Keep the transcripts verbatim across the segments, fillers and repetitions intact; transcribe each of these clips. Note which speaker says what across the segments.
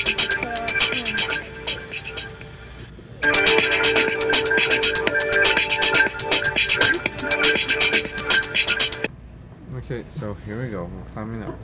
Speaker 1: Okay, so here we go. We're climbing up.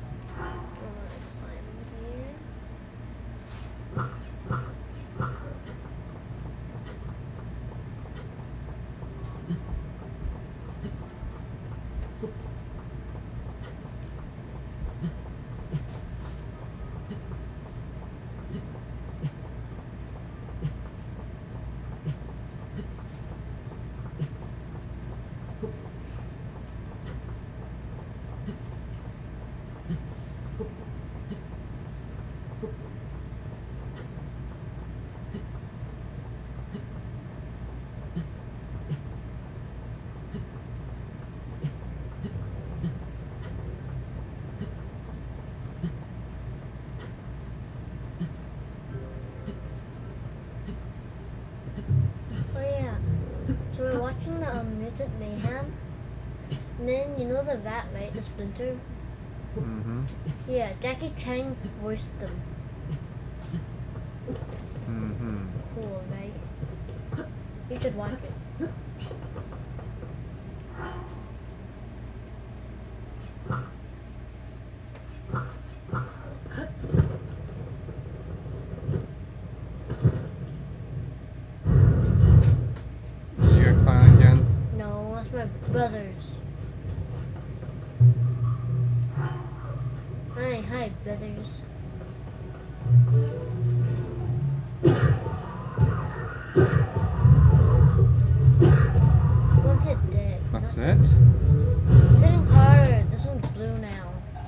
Speaker 2: Watching the um, Mutant Mayhem, and then you know the vat, right? The Splinter.
Speaker 1: Mm-hmm.
Speaker 2: Yeah, Jackie Chan voiced them.
Speaker 1: Mm-hmm.
Speaker 2: Cool, right? You should watch it. Brothers. Hi, hi, brothers. One hit dead.
Speaker 1: That's
Speaker 2: Not
Speaker 1: it?
Speaker 2: It's hitting harder. This one's blue now.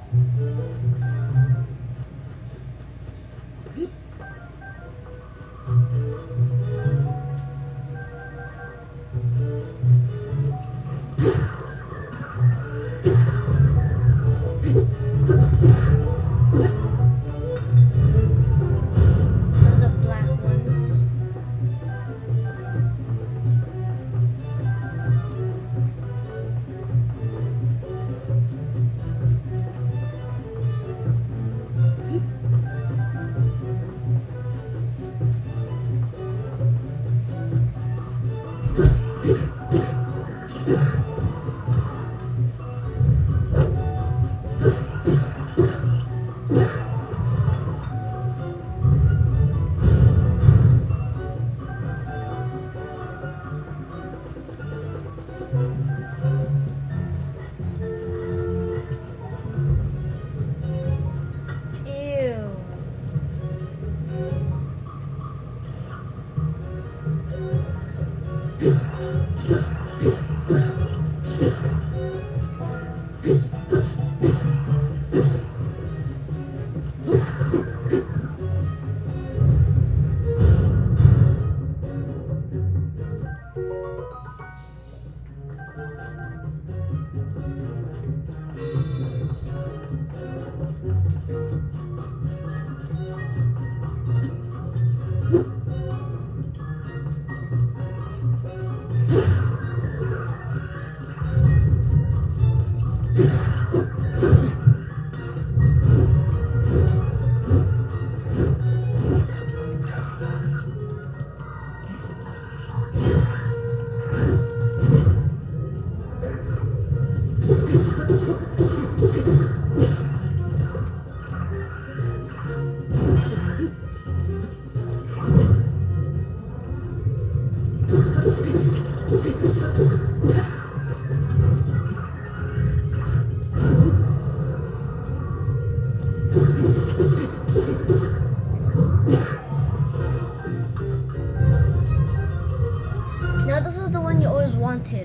Speaker 2: Now this is the one you always wanted.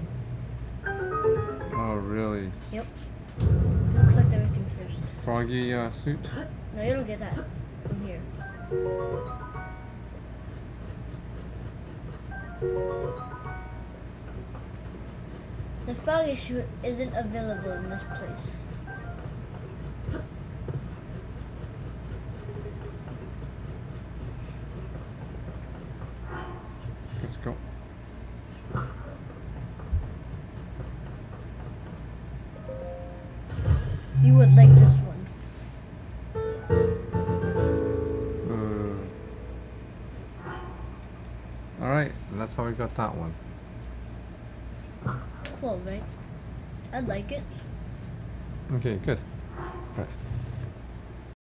Speaker 1: Oh, really?
Speaker 2: Yep. We'll collect everything first.
Speaker 1: Froggy uh, suit?
Speaker 2: No, you don't get that from here. The froggy suit isn't available in this place.
Speaker 1: Let's go.
Speaker 2: You would like this one.
Speaker 1: Alright, and that's how we got that one.
Speaker 2: Cool, right? I like it.
Speaker 1: Okay, good. Right.